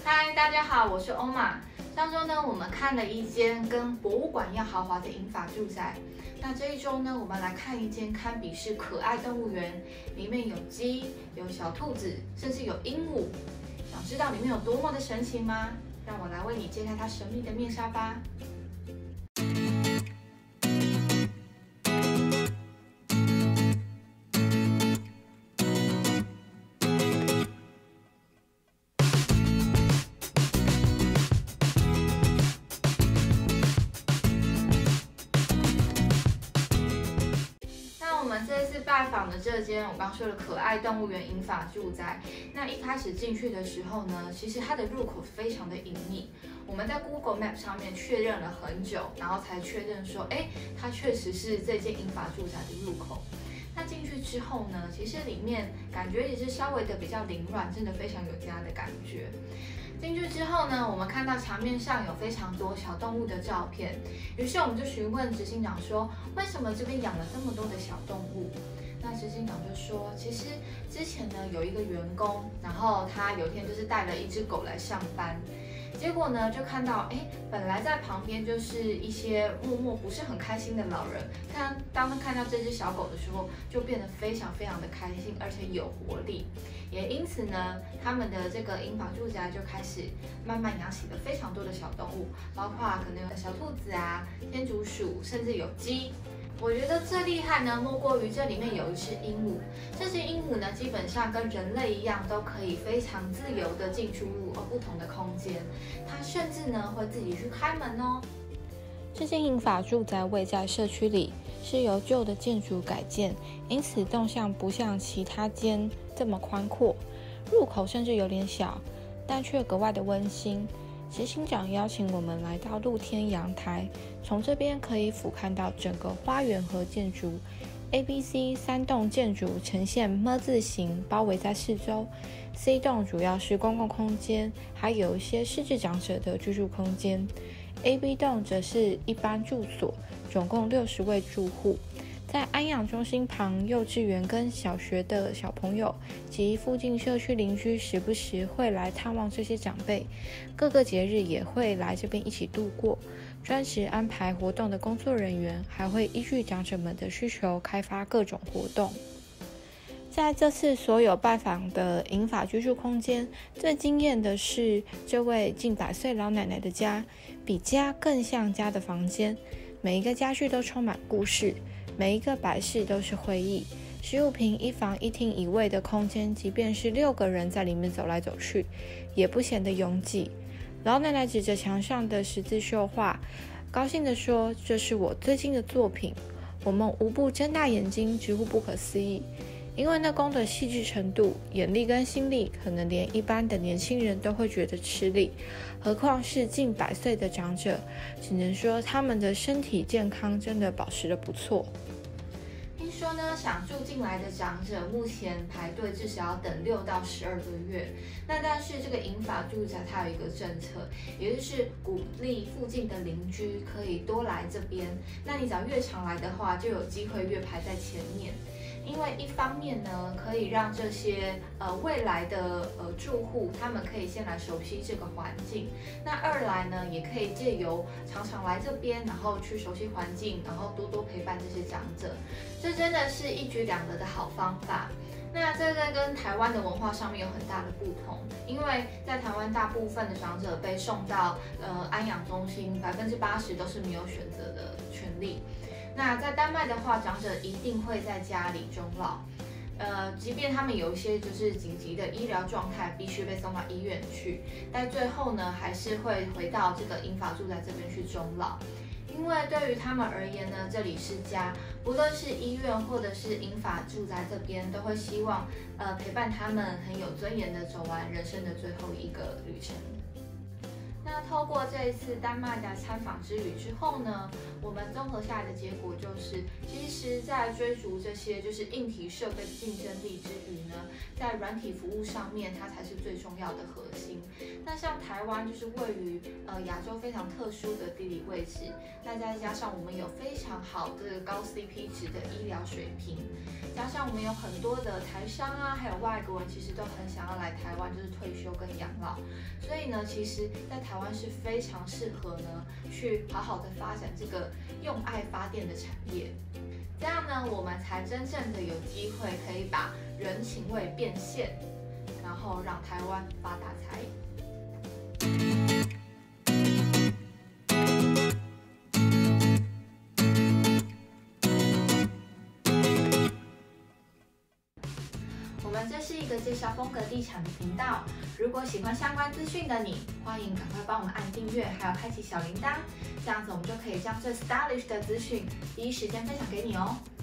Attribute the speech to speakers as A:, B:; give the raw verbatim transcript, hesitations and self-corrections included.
A: 嗨，大家好，我是欧玛。上周呢，我们看了一间跟博物馆一样豪华的银发住宅。那这一周呢，我们来看一间堪比是可爱动物园，里面有鸡、有小兔子，甚至有鹦鹉。想知道里面有多么的神奇吗？让我来为你揭开它神秘的面纱吧。我们这次拜访的这间，我刚说的可爱动物园银发住宅，那一开始进去的时候呢，其实它的入口非常的隐秘。我们在 Google Map 上面确认了很久，然后才确认说，哎，它确实是这间银发住宅的入口。那进去之后呢，其实里面感觉也是稍微的比较凌乱，真的非常有家的感觉。进去之后呢，我们看到墙面上有非常多小动物的照片，于是我们就询问执行长说，为什么这边养了这么多的小动物？那执行长就说，其实之前呢有一个员工，然后他有一天就是带了一只狗来上班。结果呢，就看到，哎，本来在旁边就是一些默默不是很开心的老人，看当他看到这只小狗的时候，就变得非常非常的开心，而且有活力。也因此呢，他们的这个银发住宅就开始慢慢养起了非常多的小动物，包括可能有小兔子啊、天竺鼠，甚至有鸡。我觉得最厉害呢，莫过于这里面有一只鹦鹉。这只鹦鹉呢，基本上跟人类一样，都可以非常自由的进出入不同的空间。它甚至呢会自己去开门哦。
B: 这间银发住宅位在社区里，是由旧的建筑改建，因此动向不像其他间这么宽阔，入口甚至有点小，但却格外的温馨。执行长邀请我们来到露天阳台，从这边可以俯瞰到整个花园和建筑。A、B、C 三栋建筑呈现 M 字形，包围在四周。C 栋主要是公共空间，还有一些失智长者的居住空间。A、B 栋则是一般住所，总共六十位住户。在安养中心旁，幼稚园跟小学的小朋友及附近社区邻居时不时会来探望这些长辈，各个节日也会来这边一起度过。专职安排活动的工作人员还会依据长者们的需求开发各种活动。在这次所有拜访的银发居住空间，最惊艳的是这位近百岁老奶奶的家，比家更像家的房间，每一个家具都充满故事。每一个摆饰都是回忆，十五平一房一厅一卫的空间，即便是六个人在里面走来走去，也不显得拥挤。老奶奶指着墙上的十字绣画，高兴地说：“这是我最近的作品。”我们无不睁大眼睛，直呼不可思议，因为那工的细致程度、眼力跟心力，可能连一般的年轻人都会觉得吃力，何况是近百岁的长者，只能说他们的身体健康真的保持得不错。
A: 听说呢，想住进来的长者目前排队至少要等六到十二个月。那但是这个银发住宅它有一个政策，也就是鼓励附近的邻居可以多来这边。那你只要越常来的话，就有机会越排在前面。因为一方面呢，可以让这些呃未来的呃住户，他们可以先来熟悉这个环境。那二来呢，也可以借由常常来这边，然后去熟悉环境，然后多多陪伴这些长者。这真的是一举两得的好方法。那这个跟台湾的文化上面有很大的不同，因为在台湾大部分的长者被送到呃安养中心，百分之八十都是没有选择的权利。那在丹麦的话，长者一定会在家里终老，呃，即便他们有一些就是紧急的医疗状态，必须被送到医院去，但最后呢，还是会回到这个银发住宅这边去终老。因为对于他们而言呢，这里是家，不论是医院或者是银发住宅这边，都会希望呃陪伴他们很有尊严的走完人生的最后一个旅程。 那透过这一次丹麦的参访之旅之后呢，我们综合下来的结果就是，其实在追逐这些就是硬体设备竞争力之余呢，在软体服务上面，它才是最重要的核心。那像台湾就是位于呃亚洲非常特殊的地理位置，那再加上我们有非常好的高 C P 值的医疗水平，加上我们有很多的台商啊，还有外国人，其实都很想要来台湾，就是退休跟养老。所以呢，其实在台湾是非常适合呢去好好的发展这个用爱发电的产业，这样呢，我们才真正的有机会可以把人情味变现，然后让台湾发大财。我们这是一个介绍风格地产的频道，如果喜欢相关资讯的你，欢迎赶快帮我们按订阅，还有开启小铃铛，这样子我们就可以将最 stylish 的资讯第一时间分享给你哦。